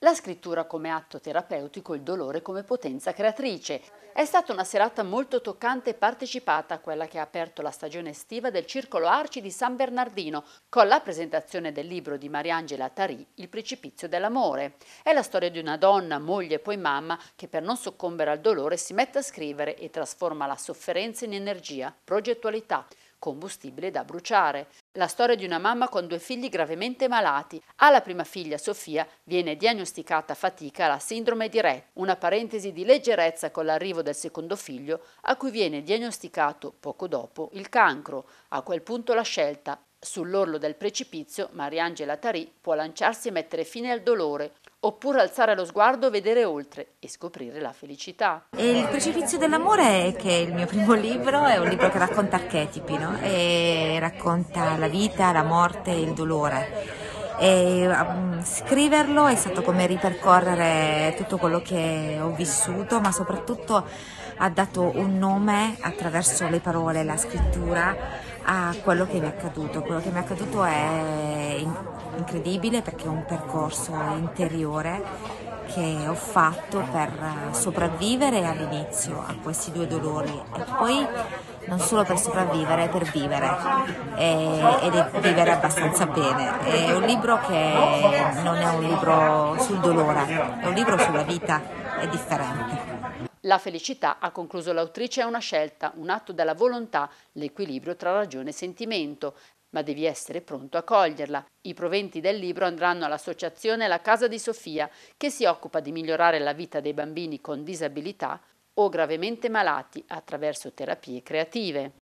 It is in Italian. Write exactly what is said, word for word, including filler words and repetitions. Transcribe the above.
La scrittura come atto terapeutico, il dolore come potenza creatrice. È stata una serata molto toccante e partecipata, quella che ha aperto la stagione estiva del Circolo Arci di San Bernardino, con la presentazione del libro di Mariangela Tarì, Il precipizio dell'amore. È la storia di una donna, moglie e poi mamma, che per non soccombere al dolore si mette a scrivere e trasforma la sofferenza in energia, progettualità, combustibile da bruciare. La storia di una mamma con due figli gravemente malati. Alla prima figlia, Sofia, viene diagnosticata a fatica la sindrome di Rett, una parentesi di leggerezza con l'arrivo del secondo figlio, a cui viene diagnosticato poco dopo il cancro. A quel punto la scelta. Sull'orlo del precipizio, Mariangela Tarì può lanciarsi e mettere fine al dolore, oppure alzare lo sguardo, vedere oltre e scoprire la felicità. E Il precipizio dell'amore, che è il mio primo libro, è un libro che racconta archetipi, no? E racconta la vita, la morte e il dolore. E um, scriverlo è stato come ripercorrere tutto quello che ho vissuto, ma soprattutto ha dato un nome attraverso le parole, la scrittura, a quello che mi è accaduto. Quello che mi è accaduto è in- incredibile, perché è un percorso interiore che ho fatto per sopravvivere all'inizio a questi due dolori e poi non solo per sopravvivere, per vivere e, ed è vivere abbastanza bene. È un libro che non è un libro sul dolore, è un libro sulla vita, è differente. La felicità, ha concluso l'autrice, è una scelta, un atto della volontà, l'equilibrio tra ragione e sentimento, ma devi essere pronto a coglierla. I proventi del libro andranno all'associazione La Casa di Sofia, che si occupa di migliorare la vita dei bambini con disabilità o gravemente malati attraverso terapie creative.